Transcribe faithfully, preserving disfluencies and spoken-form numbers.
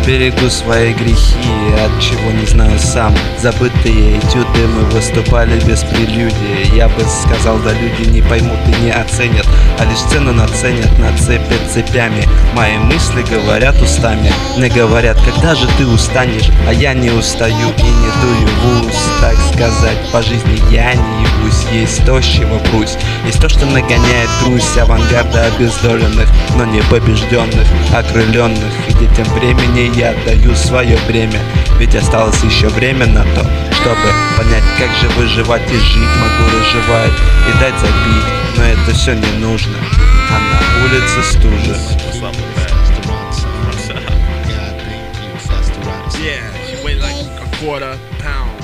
берегу свои грехи, от чего не знаю сам. Забытые этюды, мы выступали без прелюдии. Я бы сказал, да люди не поймут и не оценят, а лишь цену наценят, нацепят цепями. Мои мысли говорят устами, мне говорят, когда же ты устанешь? А я не устаю и не дую в ус, так сказать, по жизни я не ебусь. Есть то, с чего брусь, есть то, что нагоняет грусть авангарда обездоленных, но не побежденных, окрыленных. И детям времени я даю свое бремя, ведь осталось еще время на то, чтобы понять, как же выживать и жить. Могу разжевать и дать забить, но это все не нужно, а на улице стужа. Yeah, she weighed like a quarter pound.